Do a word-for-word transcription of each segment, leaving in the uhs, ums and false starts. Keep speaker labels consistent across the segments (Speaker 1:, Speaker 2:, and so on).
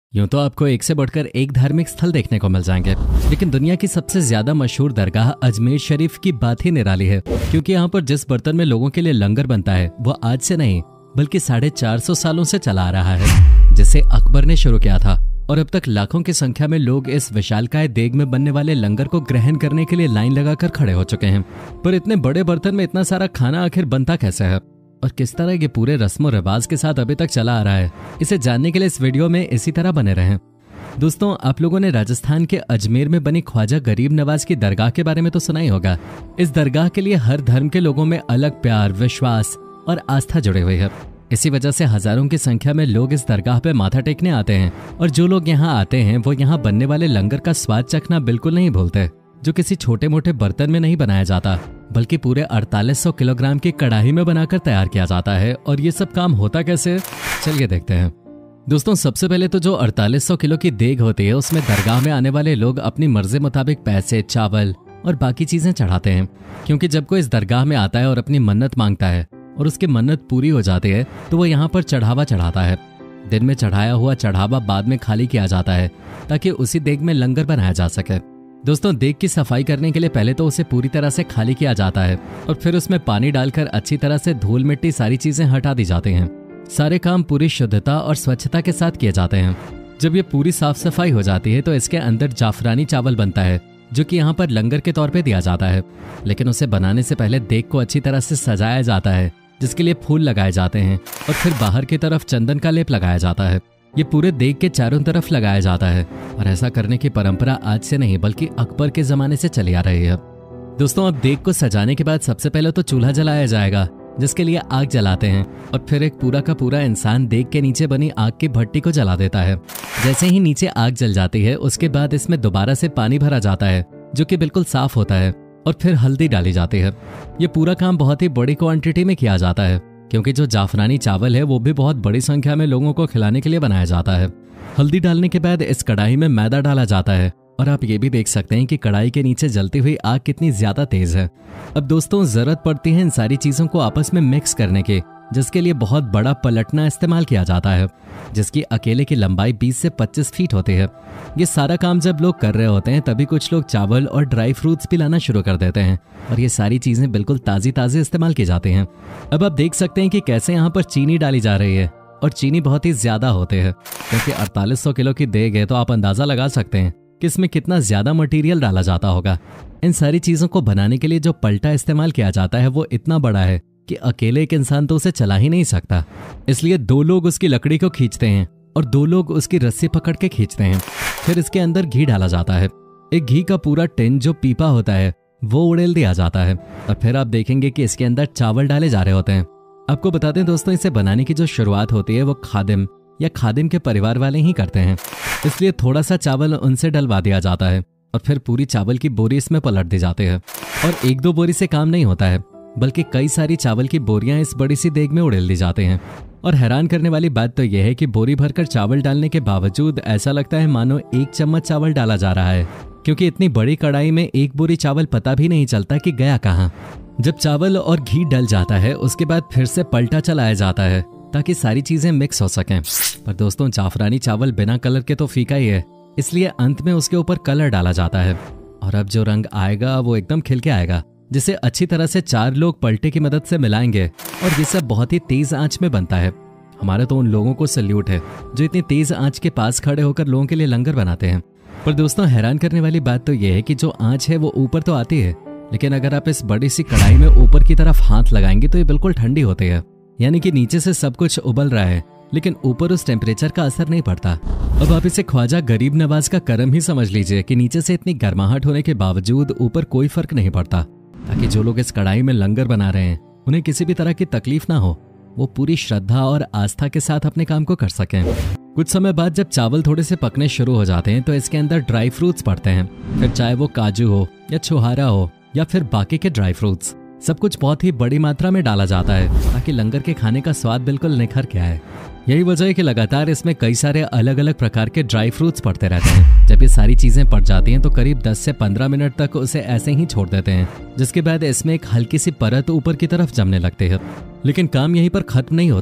Speaker 1: यूं तो आपको एक से बढ़कर एक धार्मिक स्थल देखने को मिल जाएंगे, लेकिन दुनिया की सबसे ज्यादा मशहूर दरगाह अजमेर शरीफ की बात ही निराली है। क्योंकि यहाँ पर जिस बर्तन में लोगों के लिए लंगर बनता है वो आज से नहीं बल्कि साढ़े चार सौ सालों से चला आ रहा है, जिसे अकबर ने शुरू किया था। और अब तक लाखों की संख्या में लोग इस विशालकाय देग में बनने वाले लंगर को ग्रहण करने के लिए लाइन लगाकर खड़े हो चुके हैं। पर इतने बड़े बर्तन में इतना सारा खाना आखिर बनता कैसे है और किस तरह ये पूरे रस्म रिवाज के साथ अभी तक चला आ रहा है, इसे जानने के लिए इस वीडियो में इसी तरह बने रहें। दोस्तों, आप लोगों ने राजस्थान के अजमेर में बनी ख्वाजा गरीब नवाज की दरगाह के बारे में तो सुना ही होगा। इस दरगाह के लिए हर धर्म के लोगों में अलग प्यार, विश्वास और आस्था जुड़े हुए है। इसी वजह से हजारों की संख्या में लोग इस दरगाह पे माथा टेकने आते हैं और जो लोग यहाँ आते हैं वो यहाँ बनने वाले लंगर का स्वाद चखना बिल्कुल नहीं भूलते, जो किसी छोटे मोटे बर्तन में नहीं बनाया जाता बल्कि पूरे अड़तालीस सौ किलोग्राम की कढ़ाई में बनाकर तैयार किया जाता है। और ये सब काम होता कैसे, चलिए देखते हैं। दोस्तों, सबसे पहले तो जो अड़तालीस सौ किलो की देग होती है उसमें दरगाह में आने वाले लोग अपनी मर्जी मुताबिक पैसे, चावल और बाकी चीजें चढ़ाते हैं। क्योंकि जब कोई इस दरगाह में आता है और अपनी मन्नत मांगता है और उसकी मन्नत पूरी हो जाती है तो वो यहाँ पर चढ़ावा चढ़ाता है। दिन में चढ़ाया हुआ चढ़ावा बाद में खाली किया जाता है ताकि उसी देग में लंगर बनाया जा सके। दोस्तों, देग की सफाई करने के लिए पहले तो उसे पूरी तरह से खाली किया जाता है और फिर उसमें पानी डालकर अच्छी तरह से धूल मिट्टी सारी चीजें हटा दी जाती हैं। सारे काम पूरी शुद्धता और स्वच्छता के साथ किए जाते हैं। जब ये पूरी साफ सफाई हो जाती है तो इसके अंदर जाफरानी चावल बनता है, जो कि यहाँ पर लंगर के तौर पे दिया जाता है। लेकिन उसे बनाने से पहले देग को अच्छी तरह से सजाया जाता है, जिसके लिए फूल लगाए जाते हैं और फिर बाहर की तरफ चंदन का लेप लगाया जाता है। ये पूरे देग के चारों तरफ लगाया जाता है और ऐसा करने की परंपरा आज से नहीं बल्कि अकबर के जमाने से चली आ रही है। दोस्तों, अब देग को सजाने के बाद सबसे पहले तो चूल्हा जलाया जाएगा, जिसके लिए आग जलाते हैं और फिर एक पूरा का पूरा इंसान देग के नीचे बनी आग की भट्टी को जला देता है। जैसे ही नीचे आग जल जाती है उसके बाद इसमें दोबारा से पानी भरा जाता है, जो कि बिल्कुल साफ होता है, और फिर हल्दी डाली जाती है। ये पूरा काम बहुत ही बड़ी क्वांटिटी में किया जाता है, क्योंकि जो जाफरानी चावल है वो भी बहुत बड़ी संख्या में लोगों को खिलाने के लिए बनाया जाता है। हल्दी डालने के बाद इस कढ़ाई में मैदा डाला जाता है और आप ये भी देख सकते हैं कि कढ़ाई के नीचे जलती हुई आग कितनी ज्यादा तेज है। अब दोस्तों, जरूरत पड़ती है इन सारी चीजों को आपस में मिक्स करने की, जिसके लिए बहुत बड़ा पलटना इस्तेमाल किया जाता है, जिसकी अकेले की लंबाई बीस से पच्चीस फीट होती है। ये सारा काम जब लोग कर रहे होते हैं तभी कुछ लोग चावल और ड्राई फ्रूट्स भी लाना शुरू कर देते हैं और ये सारी चीजें बिल्कुल ताजी ताजी इस्तेमाल की जाती हैं। अब आप देख सकते हैं कि कैसे यहाँ पर चीनी डाली जा रही है और चीनी बहुत ही ज्यादा होती है, क्योंकि अड़तालीस सौ किलो की देग है तो आप अंदाजा लगा सकते हैं कि इसमें कितना ज्यादा मटेरियल डाला जाता होगा। इन सारी चीजों को बनाने के लिए जो पलटा इस्तेमाल किया जाता है वो इतना बड़ा है कि अकेले एक इंसान तो उसे चला ही नहीं सकता। इसलिए दो लोग उसकी लकड़ी को खींचते हैं और दो लोग उसकी रस्सी पकड़ के खींचते हैं। फिर इसके अंदर घी डाला जाता है। एक घी का पूरा टिन जो पीपा होता है वो उड़ेल दिया जाता है और फिर आप देखेंगे कि इसके अंदर चावल डाले जा रहे होते हैं। आपको बता दें दोस्तों, इसे बनाने की जो शुरुआत होती है वो खादिम या खादिम के परिवार वाले ही करते हैं। इसलिए थोड़ा सा चावल उनसे डलवा दिया जाता है और फिर पूरी चावल की बोरी इसमें पलट दी जाती है। और एक दो बोरी से काम नहीं होता है, बल्कि कई सारी चावल की बोरियां इस बड़ी सी देग में उड़ेल दी जाते हैं। और हैरान करने वाली बात तो यह है कि बोरी भरकर चावल डालने के बावजूद ऐसा लगता है मानो एक चम्मच चावल डाला जा रहा है, क्योंकि इतनी बड़ी कढ़ाई में एक बोरी चावल पता भी नहीं चलता कि गया कहाँ। जब चावल और घी डल जाता है उसके बाद फिर से पलटा चलाया जाता है ताकि सारी चीजें मिक्स हो सकें। पर दोस्तों, जाफरानी चावल बिना कलर के तो फीका ही है, इसलिए अंत में उसके ऊपर कलर डाला जाता है और अब जो रंग आएगा वो एकदम खिल के आएगा, जिसे अच्छी तरह से चार लोग पलटे की मदद से मिलाएंगे और ये सब बहुत ही तेज आंच में बनता है। हमारा तो उन लोगों को सल्यूट है जो इतनी तेज आंच के पास खड़े होकर लोगों के लिए लंगर बनाते हैं। पर दोस्तों, हैरान करने वाली बात तो यह है कि जो आंच है वो ऊपर तो आती है, लेकिन अगर आप इस बड़ी सी कढ़ाई में ऊपर की तरफ हाथ लगाएंगे तो ये बिल्कुल ठंडी होती है। यानी कि नीचे से सब कुछ उबल रहा है लेकिन ऊपर उस टेम्परेचर का असर नहीं पड़ता। अब आप इसे ख्वाजा गरीब नवाज का करम ही समझ लीजिए कि नीचे से इतनी गर्माहट होने के बावजूद ऊपर कोई फर्क नहीं पड़ता, ताकि जो लोग इस कढ़ाई में लंगर बना रहे हैं उन्हें किसी भी तरह की तकलीफ ना हो, वो पूरी श्रद्धा और आस्था के साथ अपने काम को कर सकें। कुछ समय बाद जब चावल थोड़े से पकने शुरू हो जाते हैं तो इसके अंदर ड्राई फ्रूट्स पड़ते हैं। फिर चाहे वो काजू हो या छुहारा हो या फिर बाकी के ड्राई फ्रूट्स, सब कुछ बहुत ही बड़ी मात्रा में डाला जाता है ताकि लंगर के खाने का स्वाद बिल्कुल निखर के आए। यही वजह है कि लगातार इसमें कई सारे अलग अलग प्रकार के ड्राई फ्रूट्स पड़ते रहते हैं। जब ये सारी चीजें पड़ जाती हैं तो करीब दस से पंद्रह मिनट तक उसे ऐसे ही छोड़ देते हैं, जिसके बाद इसमें एक हल्की सी परत ऊपर की तरफ जमने लगती है। लेकिन काम यहीं पर खत्म नहीं होता,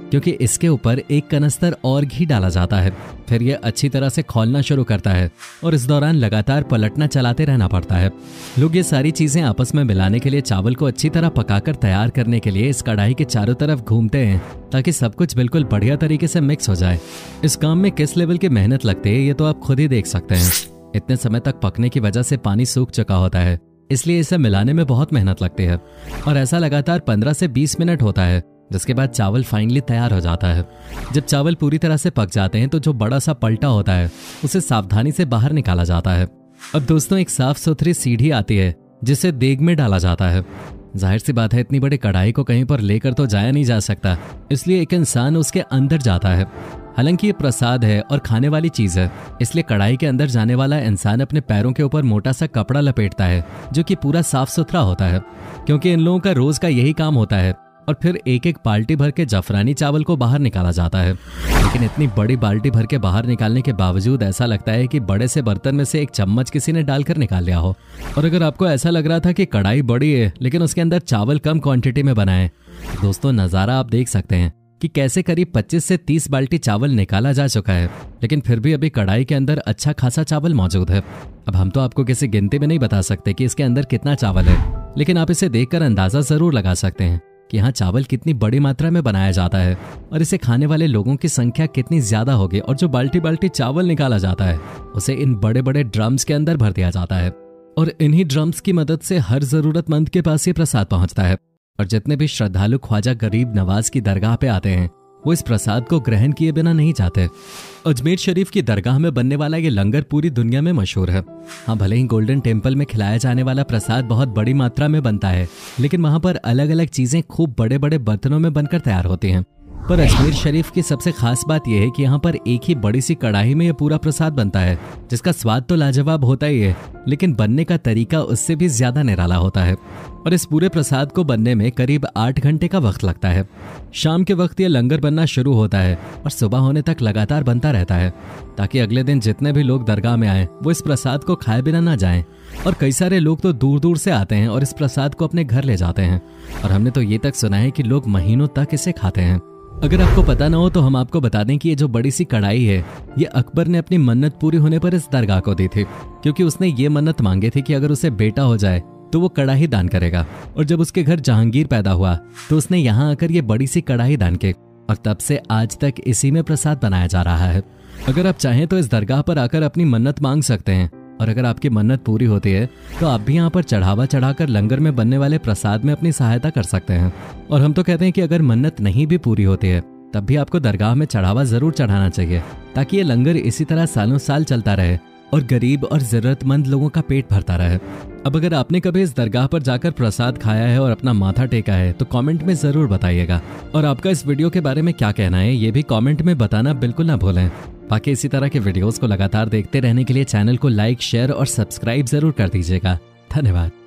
Speaker 1: क्योंकि इसके ऊपर एक कनस्तर और घी डाला जाता है। फिर यह अच्छी तरह से खौलना शुरू करता है और इस दौरान लगातार पलटना चलाते रहना पड़ता है। लोग ये सारी चीजें आपस में मिलाने के लिए चावल को अच्छी तरह पकाकर तैयार करने के लिए इस कढ़ाई के चारों तरफ घूमते हैं ताकि सब कुछ बिल्कुल बढ़िया तरीके से मिक्स हो जाए। इस काम में किस लेवल की मेहनत लगती है ये तो आप खुद ही देख सकते हैं। इतने समय तक पकने की वजह से पानी सूख चुका होता है, इसलिए इसे मिलाने में बहुत मेहनत लगती है और ऐसा लगातार पंद्रह से बीस मिनट होता है, जिसके बाद चावल फाइनली तैयार हो जाता है। जब चावल पूरी तरह से पक जाते हैं तो जो बड़ा सा पलटा होता है उसे सावधानी से बाहर निकाला जाता है। अब दोस्तों एक साफ सुथरी सीढ़ी आती है जिसे देग में डाला जाता है। जाहिर सी बात है इतनी बड़ी कढ़ाई को कहीं पर लेकर तो जाया नहीं जा सकता, इसलिए एक इंसान उसके अंदर जाता है। हालांकि ये प्रसाद है और खाने वाली चीज है, इसलिए कढ़ाई के अंदर जाने वाला इंसान अपने पैरों के ऊपर मोटा सा कपड़ा लपेटता है जो कि पूरा साफ सुथरा होता है, क्योंकि इन लोगों का रोज का यही काम होता है। और फिर एक एक बाल्टी भर के जफरानी चावल को बाहर निकाला जाता है। लेकिन इतनी बड़ी बाल्टी भर के बाहर निकालने के बावजूद ऐसा लगता है कि बड़े से बर्तन में से एक चम्मच किसी ने डालकर निकाल लिया हो। और अगर आपको ऐसा लग रहा था कि कढ़ाई बड़ी है लेकिन उसके अंदर चावल कम क्वांटिटी में बना है, दोस्तों नजारा आप देख सकते हैं कि कैसे करीब पच्चीस से तीस बाल्टी चावल निकाला जा चुका है, लेकिन फिर भी अभी कढ़ाई के अंदर अच्छा खासा चावल मौजूद है। अब हम तो आपको किसी गिनती में नहीं बता सकते कि इसके अंदर कितना चावल है, लेकिन आप इसे देखकर अंदाजा जरूर लगा सकते हैं कि यहाँ चावल कितनी बड़ी मात्रा में बनाया जाता है और इसे खाने वाले लोगों की संख्या कितनी ज्यादा होगी। और जो बाल्टी बाल्टी चावल निकाला जाता है उसे इन बड़े बड़े ड्रम्स के अंदर भर दिया जाता है और इन्हीं ड्रम्स की मदद से हर जरूरतमंद के पास ये प्रसाद पहुंचता है। और जितने भी श्रद्धालु ख्वाजा गरीब नवाज की दरगाह पे आते हैं वो इस प्रसाद को ग्रहण किए बिना नहीं जाते। अजमेर शरीफ की दरगाह में बनने वाला ये लंगर पूरी दुनिया में मशहूर है। हाँ, भले ही गोल्डन टेम्पल में खिलाया जाने वाला प्रसाद बहुत बड़ी मात्रा में बनता है, लेकिन वहां पर अलग अलग चीजें खूब बड़े बड़े बर्तनों में बनकर तैयार होती हैं। पर अजमेर शरीफ की सबसे खास बात यह है कि यहाँ पर एक ही बड़ी सी कढ़ाई में यह पूरा प्रसाद बनता है, जिसका स्वाद तो लाजवाब होता ही है, लेकिन बनने का तरीका उससे भी ज्यादा निराला होता है। और इस पूरे प्रसाद को बनने में करीब आठ घंटे का वक्त लगता है। शाम के वक्त यह लंगर बनना शुरू होता है और सुबह होने तक लगातार बनता रहता है, ताकि अगले दिन जितने भी लोग दरगाह में आए वो इस प्रसाद को खाए बिना ना जाएं। और कई सारे लोग तो दूर दूर से आते हैं और इस प्रसाद को अपने घर ले जाते हैं। और हमने तो ये तक सुना है कि लोग महीनों तक इसे खाते हैं। अगर आपको पता ना हो तो हम आपको बता दें कि ये जो बड़ी सी कढ़ाई है ये अकबर ने अपनी मन्नत पूरी होने पर इस दरगाह को दी थी, क्योंकि उसने ये मन्नत मांगी थी कि अगर उसे बेटा हो जाए तो वो कढ़ाई दान करेगा। और जब उसके घर जहांगीर पैदा हुआ तो उसने यहाँ आकर ये बड़ी सी कढ़ाई दान की और तब से आज तक इसी में प्रसाद बनाया जा रहा है। अगर आप चाहें तो इस दरगाह पर आकर अपनी मन्नत मांग सकते हैं, और अगर आपकी मन्नत पूरी होती है तो आप भी यहाँ पर चढ़ावा चढ़ाकर लंगर में बनने वाले प्रसाद में अपनी सहायता कर सकते हैं। और हम तो कहते हैं कि अगर मन्नत नहीं भी पूरी होती है तब भी आपको दरगाह में चढ़ावा जरूर चढ़ाना चाहिए, ताकि ये लंगर इसी तरह सालों साल चलता रहे और गरीब और जरूरतमंद लोगों का पेट भरता रहे। अब अगर आपने कभी इस दरगाह पर जाकर प्रसाद खाया है और अपना माथा टेका है तो कमेंट में जरूर बताइएगा। और आपका इस वीडियो के बारे में क्या कहना है ये भी कमेंट में बताना बिल्कुल ना भूलें। बाकी इसी तरह के वीडियोस को लगातार देखते रहने के लिए चैनल को लाइक, शेयर और सब्सक्राइब जरूर कर दीजिएगा। धन्यवाद।